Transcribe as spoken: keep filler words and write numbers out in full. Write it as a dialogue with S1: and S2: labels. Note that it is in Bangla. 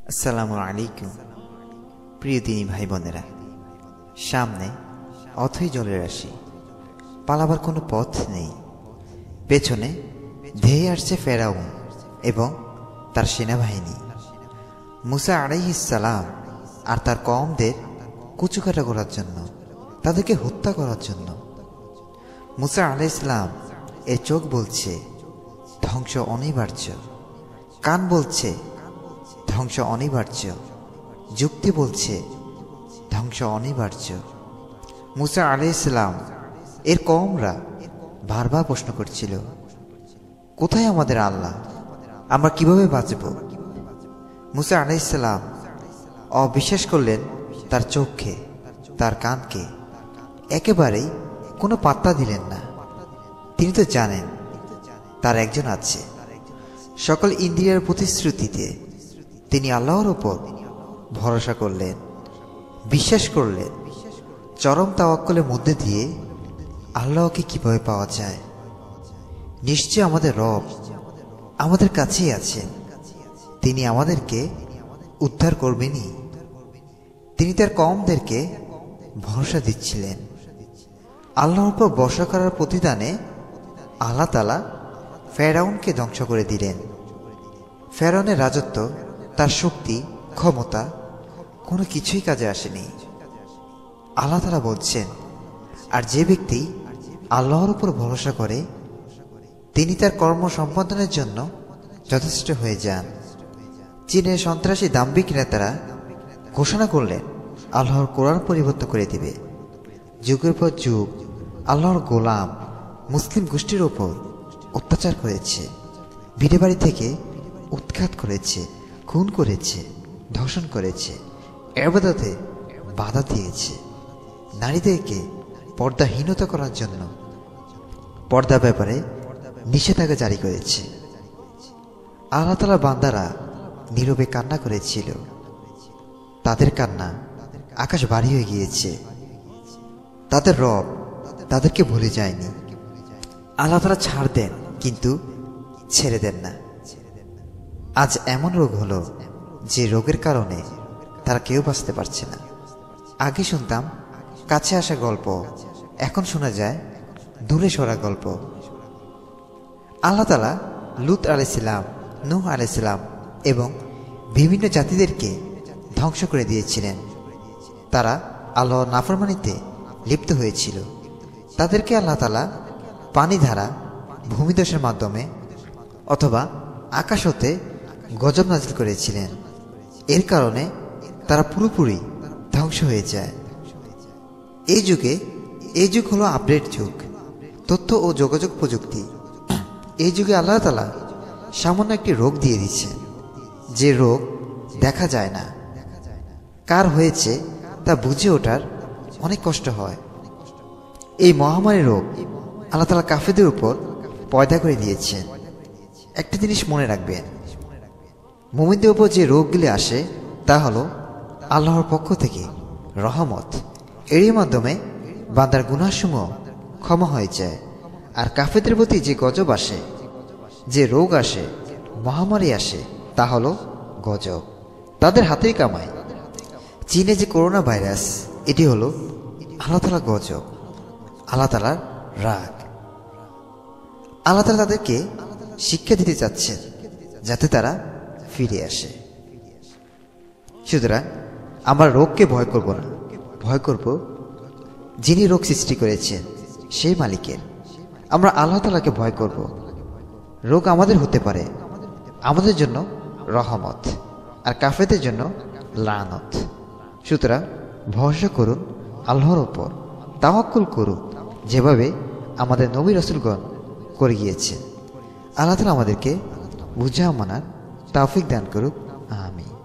S1: আসসালামু আলাইকুম। প্রিয় দিনী ভাই বোনেরা, সামনে অথই জলের রাশি, পালাবার কোনো পথ নেই। পেছনে ধেয়ে আসছে ফেরাউন এবং তার সেনাবাহিনী। মুসা আলাইহিস সালাম আর তার কওমদের কুচুকাটা করার জন্য, তাদেরকে হত্যা করার জন্য। মুসা আলাইহিস সালাম এর চোখ বলছে ধ্বংস অনিবার্য, কান বলছে ধ্বংস অনিবার্য, যুক্তি বলছে ধ্বংস অনিবার্য। মুসা আলাইহিস সালাম এর কওমরা বারবার প্রশ্ন করছিল, কোথায় আমাদের আল্লাহ? আমরা কিভাবে বাঁচব? মুসা আলাইহিস সালাম অবিশ্বাস করলেন তার চোখকে, তার কানকে, একেবারেই কোনো পাত্তা দিলেন না। তিনি তো জানেন তার একজন আছে। সকল ইন্দ্রিয়ার প্রতিশ্রুতিতে তিনি আল্লাহর ওপর ভরসা করলেন, বিশ্বাস করলেন। চরম তাওয়াক্কুলের মধ্যে দিয়ে আল্লাহকে কিভাবে পাওয়া যায়? নিশ্চয় আমাদের রব আমাদের কাছেই আছেন, তিনি আমাদেরকে উদ্ধার করবেনই। তিনি তার কওমদেরকে ভরসা দিচ্ছিলেন। আল্লাহর উপর ভরসা করার প্রতিদানে আল্লাহ তাআলা ফেরাউনকে ধ্বংস করে দিলেন। ফেরাউনের রাজত্ব, তার শক্তি, ক্ষমতা কোনো কিছুই কাজে আসেনি। আল্লাহ তাআলা বলছেন, আর যে ব্যক্তি আল্লাহর উপর ভরসা করে তিনি তার কর্ম সম্পাদনের জন্য যথেষ্ট হয়ে যান। চীনের সন্ত্রাসী দাম্ভিক নেতারা ঘোষণা করলেন আল্লাহর কোরআন পরিবর্তন করে দিবে। যুগের পর যুগ আল্লাহর গোলাম মুসলিম গোষ্ঠীর ওপর অত্যাচার করেছে, ভিটে বাড়ি থেকে উৎখাত করেছে, খুন করেছে, ধর্ষণ করেছে, ইবাদতে বাধা দিয়েছে। নারীদেরকে পর্দাহীনতা করার জন্য পর্দা ব্যাপারে নিষেধাজ্ঞা জারি করেছে। আল্লাহ তাআলা বান্দারা নীরবে কান্না করেছিল, তাদের কান্না আকাশ ভারী হয়ে গিয়েছে। তাদের রব তাদেরকে ভুলে যায়নি। আল্লাহ তাআলা ছাড় দেন কিন্তু ছেড়ে দেন না। আজ এমন রোগ হলো যে রোগের কারণে তারা কেউ বাঁচতে পারছে না। আগে শুনতাম কাছে আসা গল্প, এখন শোনা যায় দূরে সরা গল্প। আল্লাহ তাআলা লূত আলাইহিস সালাম, নূহ আলাইহিস সালাম এবং বিভিন্ন জাতিদেরকে ধ্বংস করে দিয়েছিলেন। তারা আল্লাহর নাফরমানিতে লিপ্ত হয়েছিল। তাদেরকে আল্লাহ তাআলা পানি ধারা, ভূমিধসের মাধ্যমে অথবা আকাশ হতে গজব নাজিল করেছিলেন। এর কারণে তারা পুরোপুরি ধ্বংস হয়ে যায়। এই যুগে এই যুগ হলো আপডেট যুগ, তথ্য ও যোগাযোগ প্রযুক্তি। এই যুগে আল্লাহ তাআলা সামান্য একটি রোগ দিয়ে দিচ্ছেন, যে রোগ দেখা যায় না। কার হয়েছে তা বুঝে ওঠার অনেক কষ্ট হয়। এই মহামারী রোগ আল্লাহ তাআলা কাফেরদের উপর পয়দা করে দিয়েছেন। একটা জিনিস মনে রাখবেন, মুমিনদের উপর যে রোগগুলি আসে তা হলো আল্লাহর পক্ষ থেকে রহমত। এরই মাধ্যমে বান্দার গুনাহসমূহ ক্ষমা হয়ে যায়। আর কাফেরদের প্রতি যে গজব আসে, যে রোগ আসে, মহামারী আসে, তা হলো গজব, তাদের হাতেই কামায়। চীনে যে করোনা ভাইরাস, এটি হলো আল্লাহ তাআলার গজব, আল্লাহ তাআলার রাগ। আল্লাহ তাআলা তাদেরকে শিক্ষা দিতে চাচ্ছেন যাতে তারা ফিরে আসে। সুতরাং আমরা রোগকে ভয় করব না, ভয় করব যিনি রোগ সৃষ্টি করেছেন সেই মালিকের। আমরা আল্লাহ তাআলাকে ভয় করব। রোগ আমাদের হতে পারে, আমাদের জন্য রহমত, আর কাফেরদের জন্য লানত। সুতরাং ভরসা করুন আল্লাহর ওপর, তাওয়াক্কুল করুন যেভাবে আমাদের নবী রাসূলগণ করে গিয়েছেন। আল্লাহ তাআলা আমাদেরকে বুঝা মানার তৌফিক দান করুক। আমিন।